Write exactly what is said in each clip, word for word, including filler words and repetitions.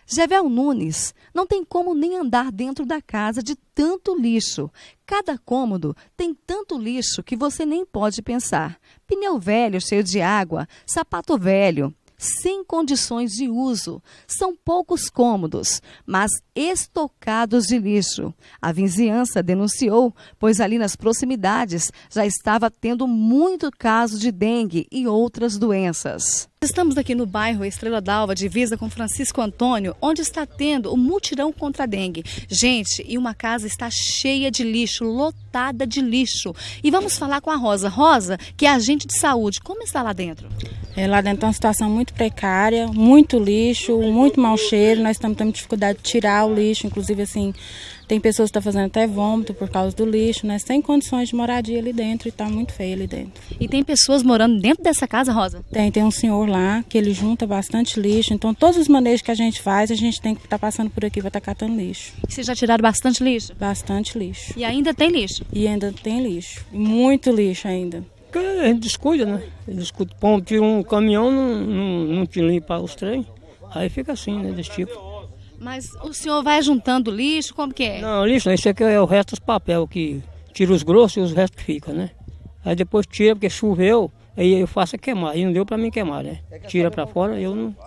Jevel Nunes não tem como nem andar dentro da casa de tanto lixo. Cada cômodo tem tanto lixo que você nem pode pensar. Pneu velho cheio de água, sapato velho, sem condições de uso. São poucos cômodos, mas estocados de lixo. A vizinhança denunciou, pois ali nas proximidades já estava tendo muito caso de dengue e outras doenças. Estamos aqui no bairro Estrela d'Alva, divisa com Francisco Antônio, onde está tendo o mutirão contra a dengue. Gente, e uma casa está cheia de lixo, lotada de lixo. E vamos falar com a Rosa. Rosa, que é agente de saúde, como está lá dentro? É, lá dentro é uma situação muito precária, muito lixo, muito mau cheiro. Nós estamos tendo dificuldade de tirar o lixo, inclusive assim, tem pessoas que estão fazendo até vômito por causa do lixo, né? Sem condições de moradia ali dentro e está muito feio ali dentro. E tem pessoas morando dentro dessa casa, Rosa? Tem, tem um senhor lá que ele junta bastante lixo, então todos os manejos que a gente faz, a gente tem que estar passando por aqui, vai estar catando lixo. E vocês já tiraram bastante lixo? Bastante lixo. E ainda tem lixo? E ainda tem lixo, muito lixo ainda. Porque a gente descuida, né? Descuida, pão, tira um caminhão, não, não, não te limpa os trem, aí fica assim, né, desse tipo. Mas o senhor vai juntando lixo, como que é? Não, lixo, isso aqui é o resto dos papel, que tira os grossos e os restos ficam, né? Aí depois tira, porque choveu, aí eu faço é queimar, e não deu pra mim queimar, né? Tira pra fora, eu não...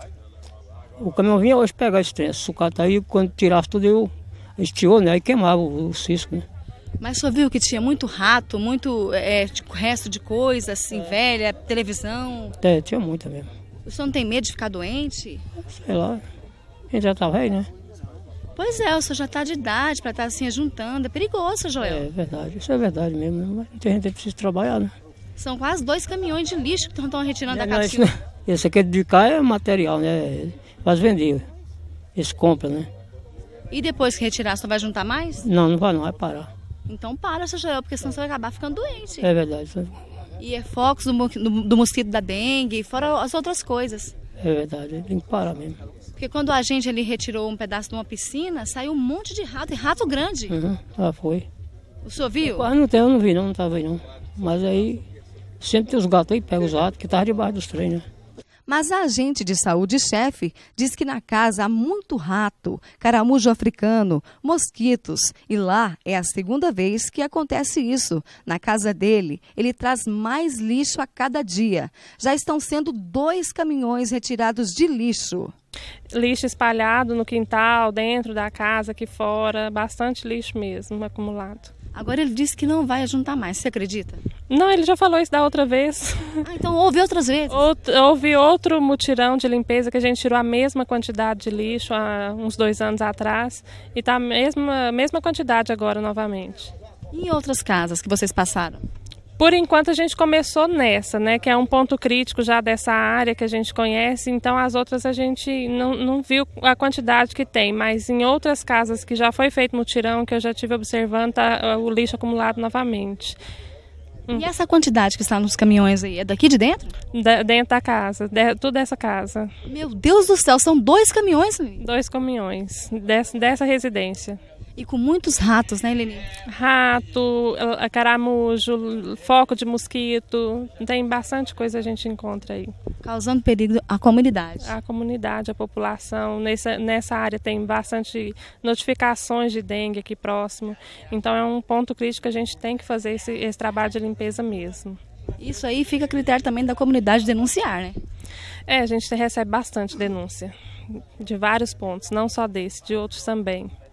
O caminhão vinha hoje pegar esse trem, sucata, aí quando tirasse tudo, eu estiou, né? Aí queimava o, o cisco, né? Mas o senhor viu que tinha muito rato, muito é, resto de coisa, assim, velha, televisão? É, tinha muita mesmo. O senhor não tem medo de ficar doente? Sei lá, a gente já tá velho, né? Pois é, o senhor já está de idade para estar assim juntando, é perigoso, Joel. É verdade, isso é verdade mesmo, mas tem gente que precisa trabalhar, né? São quase dois caminhões de lixo que estão retirando É, da esse, caçula. esse aqui de cá é material, né? Faz vender, eles compram, né? E depois que retirar, você vai juntar mais? Não, não vai não, vai parar. Então para, seu Joel, porque senão você vai acabar ficando doente. É verdade. E é focos do, do, do mosquito da dengue, fora as outras coisas. É verdade, tem que parar mesmo. Porque quando a gente ali retirou um pedaço de uma piscina, saiu um monte de rato, e rato grande. Uhum, já foi. O senhor viu? Quase não tem, eu não vi não, não tava aí não. Mas aí, sempre tem os gatos aí, pega os ratos, que estavam debaixo dos trem, né? Mas a agente de saúde-chefe diz que na casa há muito rato, caramujo africano, mosquitos. E lá é a segunda vez que acontece isso. Na casa dele, ele traz mais lixo a cada dia. Já estão sendo dois caminhões retirados de lixo. Lixo espalhado no quintal, dentro da casa, aqui fora. Bastante lixo mesmo acumulado. Agora ele disse que não vai juntar mais, você acredita? Não, ele já falou isso da outra vez. Ah, então houve outras vezes? Outro, houve outro mutirão de limpeza que a gente tirou a mesma quantidade de lixo há uns dois anos atrás. E está a mesma, mesma quantidade agora novamente. E em outras casas que vocês passaram? Por enquanto a gente começou nessa, né, que é um ponto crítico já dessa área que a gente conhece, então as outras a gente não, não viu a quantidade que tem, mas em outras casas que já foi feito mutirão, que eu já estive observando, tá o lixo acumulado novamente. E essa quantidade que está nos caminhões aí, é daqui de dentro? De, dentro da casa, de, tudo dessa casa. Meu Deus do céu, são dois caminhões? Dois caminhões, dessa, dessa residência. E com muitos ratos, né, Eleni? Rato, caramujo, foco de mosquito, tem bastante coisa a gente encontra aí. Causando perigo à comunidade. A comunidade, a população, nessa, nessa área tem bastante notificações de dengue aqui próximo, então é um ponto crítico que a gente tem que fazer esse, esse trabalho de limpeza mesmo. Isso aí fica a critério também da comunidade denunciar, né? É, a gente recebe bastante denúncia, de vários pontos, não só desse, de outros também.